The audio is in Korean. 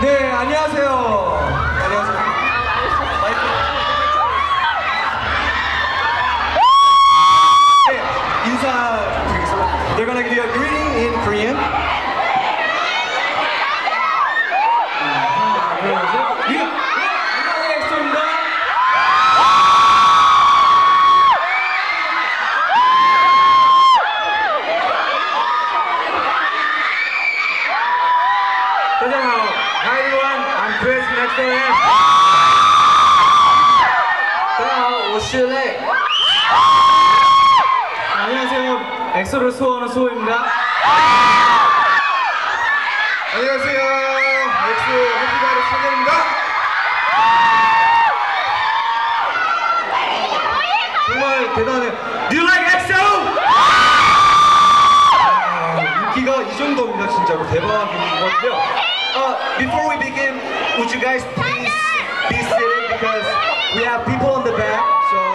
네, 안녕하세요. 안녕하세요. 네, 인사드리겠습니다. They're gonna give you a greeting in Korean. 안녕하세요, 엑소입니다. Hi everyone, I'm Chris next door. 大家好，我是累。 안녕하세요, 엑소를 소원하는 소호입니다. 안녕하세요, 엑소 해피바이러스 선생입니다. 정말 대단해요. Do you like EXO? 인기가 이 정도입니다. 진짜로 대박인 것 같고요. Before we begin, would you guys please be seated because we have people in the back. So